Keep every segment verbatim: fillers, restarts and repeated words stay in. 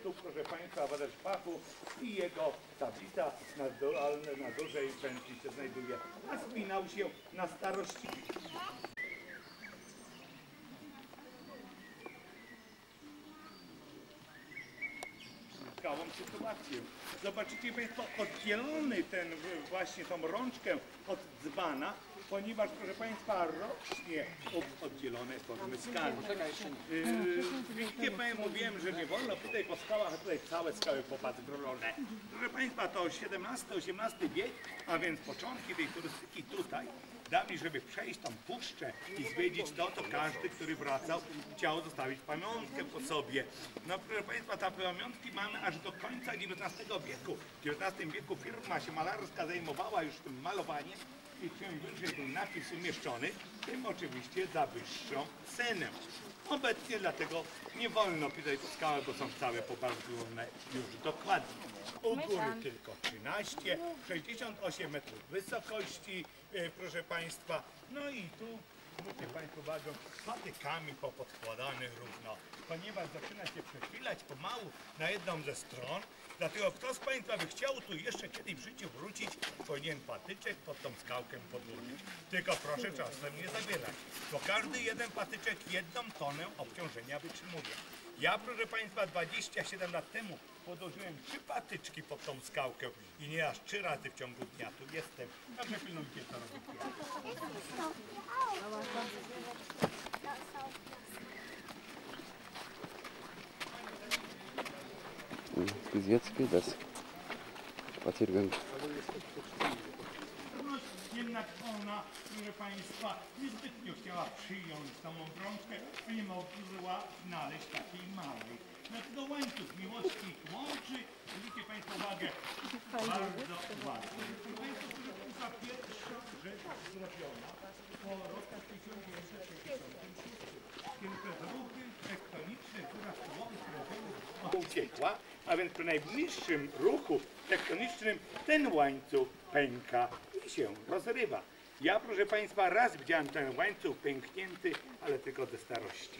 tu, proszę Państwa, w Aderszpachu i jego tablica na, do, na dużej pętli się znajduje, a spinał się na starości. Ciekawą sytuację. Zobaczycie Państwo oddzielony ten właśnie tą rączkę od dzbana, ponieważ proszę Państwa rocznie oddzielone formy skali. Widzicie, Panie, mówiłem, że nie wolno tutaj po skałach, a tutaj całe skały popatrolone. Proszę Państwa, to siedemnasty osiemnasty wiek, a więc początki tej turystyki tutaj. Dali, żeby przejść tam puszczę i zwiedzić to, to każdy, który wracał, chciał zostawić pamiątkę po sobie. No proszę Państwa, te pamiątki mamy aż do końca dziewiętnastego wieku. W dziewiętnastym wieku firma się malarska zajmowała już tym malowaniem i czym wyżej był napis umieszczony, tym oczywiście za wyższą cenę. Obecnie dlatego nie wolno pisać po skałach, bo są całe poparzone już dokładnie. U góry tylko trzynaście, sześćdziesiąt osiem metrów wysokości, e, proszę Państwa. No i tu, zwróćcie Państwo uwagę, patykami popodkładane równo, ponieważ zaczyna się przechylać pomału na jedną ze stron. Dlatego kto z Państwa by chciał tu jeszcze kiedyś w życiu wrócić, powinien patyczek pod tą skałkę podłożyć. Tylko proszę czasem nie zabierać, bo każdy jeden patyczek jedną tonę obciążenia wytrzymuje. Ja, proszę Państwa, dwadzieścia siedem lat temu podłożyłem trzy patyczki pod tą skałkę i nie aż trzy razy w ciągu dnia tu jestem. Także pilnujcie, co robicie. Bis jetzt geht das. Spaziergang. Jednak ona, proszę Państwa, niezbytnio chciała przyjąć tą obrączkę, a nie mogła znaleźć takiej małej. Dlatego łańcuch miłości ich łączy. Zwróćcie Państwo uwagę, bardzo ładnie. Proszę Państwa, proszę Państwa, pierwsza rzecz zrobiona po roku tysiąc dziewięćset sześćdziesiątym szóstym. Kiedy te ruchy tektoniczne, góra stołowych, które uciekła, a więc przy najbliższym ruchu tektonicznym ten łańcuch pęka i się rozrywa. Ja, proszę Państwa, raz widziałem ten łańcuch pęknięty, ale tylko ze starości.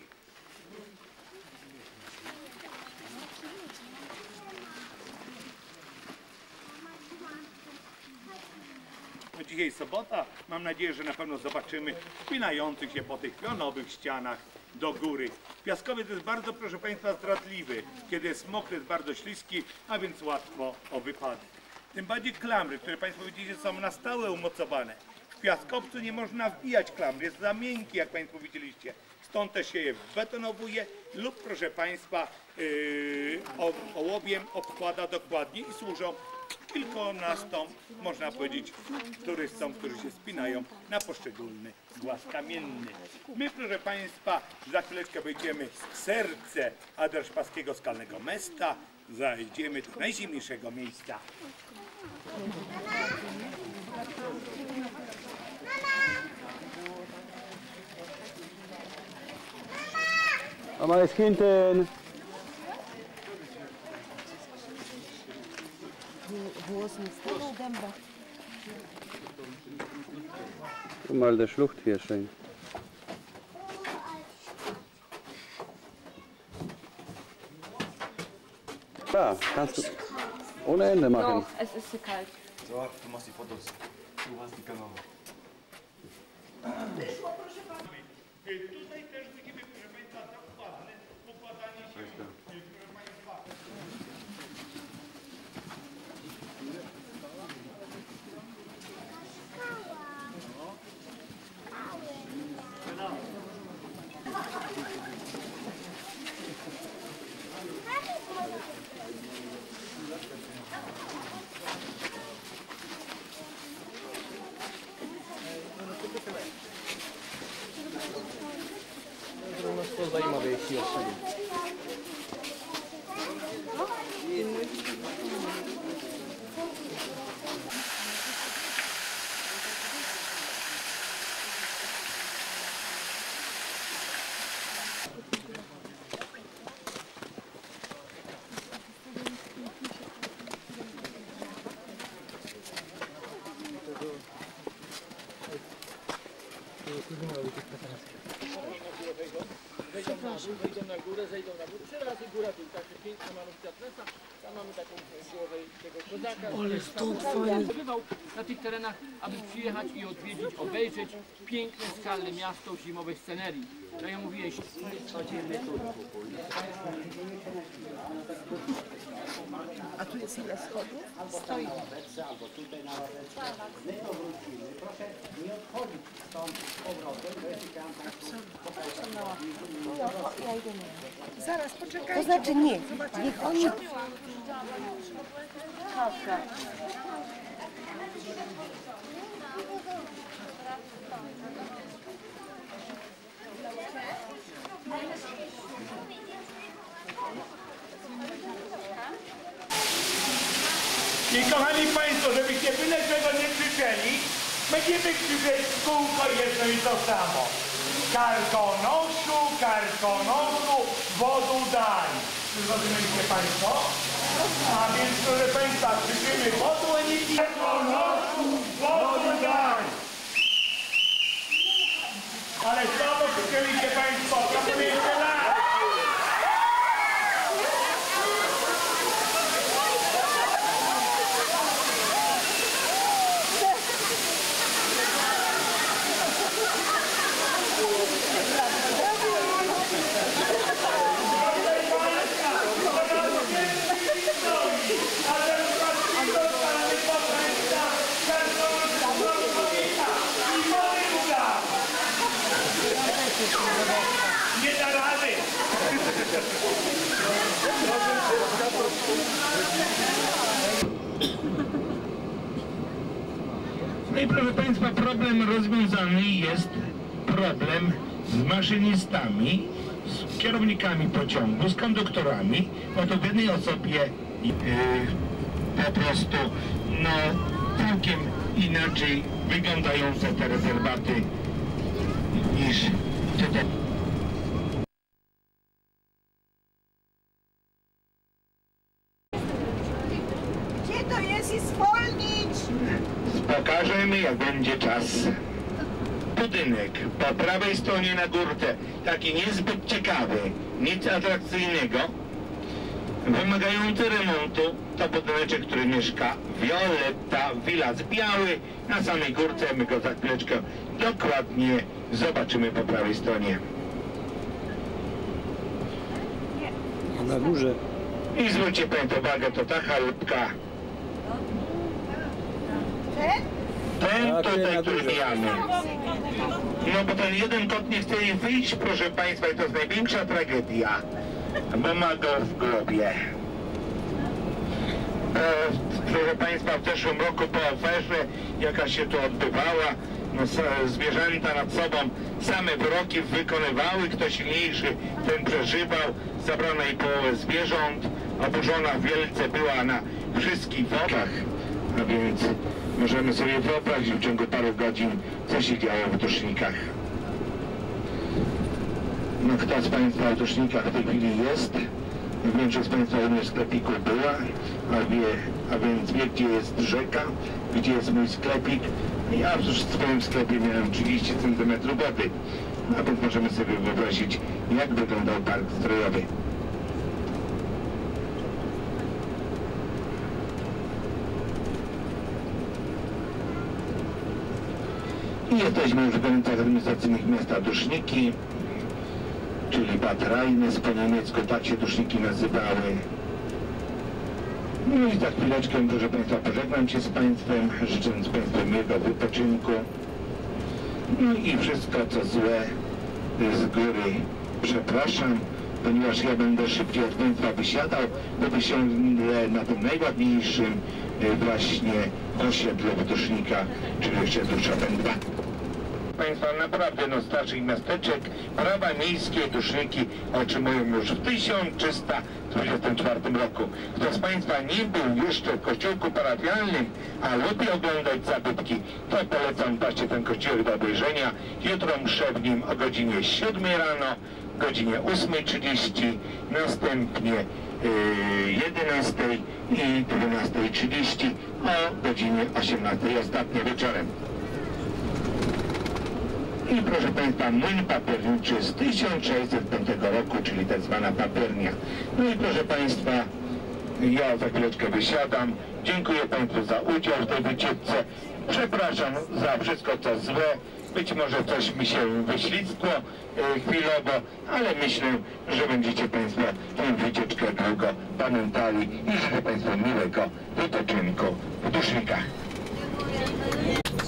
No dzisiaj sobota, mam nadzieję, że na pewno zobaczymy wspinających się po tych pionowych ścianach do góry. Piaskowiec jest bardzo, proszę Państwa, zdradliwy. Kiedy jest mokry, jest bardzo śliski, a więc łatwo o wypadek. Tym bardziej klamry, które Państwo widzicie, są na stałe umocowane. W piaskowcu nie można wbijać klamry, jest za miękki, jak Państwo widzieliście. Stąd też się je betonowuje lub, proszę Państwa, yy, ołowiem obkłada dokładnie i służą kilkunastom, można powiedzieć, turystom, którzy się spinają na poszczególny głaz kamienny. My, proszę Państwa, za chwileczkę wejdziemy w serce Aderszpaskiego Skalnego Mesta, zajdziemy do najzimniejszego miejsca. Mama ist hinten. Wo ist denn das Dämmer? Guck mal, der Schluchthirschling. Da, kannst du ohne Ende machen. Doch, es ist zu kalt. So, du machst die Fotos. Du hast die Kamera. Tutaj też widzimy, proszę Państwa, dokładne układanie się, proszę Państwa. To zajímavější osoby. Tego Wejdą na dół, wejdą na górę, zejdą na górę. Trzy razy góra dół, także piękna malówka trasa. Tam mamy taką głowę tego kozaka. Ale stąd fajnie. Bywał na tych terenach, aby przyjechać i odwiedzić, obejrzeć piękne, skalne miasto w zimowej scenerii. No ja mówię, chodzimy tu. A tu jest ile schodów? Stoi. Ja idę nie. Zaraz, poczekaj. To znaczy nie, niech oni... I kochani Państwo, żebyście byle czego nie krzyczeli, będziemy krzyczeć w kółko jedno i to samo. Karkonoszu, karkonoszu, wodu daj. Czy zrozumieliście Państwo? A więc, proszę Państwa, krzyczymy wodu, a nie karkonoszu, wodu daj. Ale słabo krzyczeliście Państwo, to jeszcze raz. Nie da rady! No i proszę Państwa, problem rozwiązany jest problem z maszynistami, z kierownikami pociągu, z konduktorami. Oto w jednej osobie yy, po prostu no, całkiem inaczej wyglądające te rezerwaty niż tutaj. Gdzie to jest i zwolnić? Pokażemy, jak będzie czas. Budynek po prawej stronie na górce, taki niezbyt ciekawy, nic atrakcyjnego, wymagający remontu, to budyneczek, który mieszka Violetta Villas Biały. Na samej górce, my go za chwileczkę dokładnie zobaczymy po prawej stronie. A na górze. I zwróćcie Państwo uwagę, to ta chałupka. Ten? Ten A, tu tutaj, na który górze. mijamy. No bo ten jeden kot nie chce jej wyjść, proszę Państwa, i to jest największa tragedia, bo ma go w grobie. E, proszę Państwa, w zeszłym roku po aferze, jaka się tu odbywała, no, zwierzęta nad sobą same wyroki wykonywały, kto silniejszy, ten przeżywał, zabrano jej połowę zwierząt, oburzona wielce była na wszystkich wodach, a więc możemy sobie wyobrazić w ciągu paru godzin, co się działo w Dusznikach. No kto z Państwa w Dusznikach w tej chwili jest? Większość z Państwa u mnie w sklepiku była, a, wie, a więc wie, gdzie jest rzeka, gdzie jest mój sklepik. Ja w swoim sklepie miałem trzydzieści centymetrów wody, a więc możemy sobie wyobrazić, jak wyglądał park strojowy. I jesteśmy już w granicach administracyjnych miasta Duszniki, czyli Bad Rheines, po niemiecku tak się Duszniki nazywały. No i za chwileczkę, proszę Państwa, pożegnam się z Państwem, życząc Państwu miłego wypoczynku. No i wszystko, co złe, z góry przepraszam, ponieważ ja będę szybciej od Państwa wysiadał, bo wysiądę na tym najładniejszym właśnie osiedlu w Dusznikach, czyli osiedlu Chopin dwa. Państwa, naprawdę no starszych miasteczek prawa miejskie Duszniki otrzymują już w tysiąc trzysta dwudziestym czwartym roku. Kto z Państwa nie był jeszcze w kościółku parafialnym, a lubi oglądać zabytki, to polecam właśnie ten kościółek do obejrzenia. Jutro mszę w nim o godzinie siódmej rano, godzinie ósmej trzydzieści, następnie jedenastej i dwunastej trzydzieści, o godzinie osiemnastej, ostatnie wieczorem. I proszę Państwa, młyn papierniczy z tysiąc sześćset piątego roku, czyli tak zwana papiernia. No i proszę Państwa, ja za chwileczkę wysiadam. Dziękuję Państwu za udział w tej wycieczce. Przepraszam za wszystko co złe. Być może coś mi się wyślizgło e, chwilowo, ale myślę, że będziecie Państwo tę wycieczkę długo pamiętali i życzę Państwu miłego wypoczynku w Dusznikach.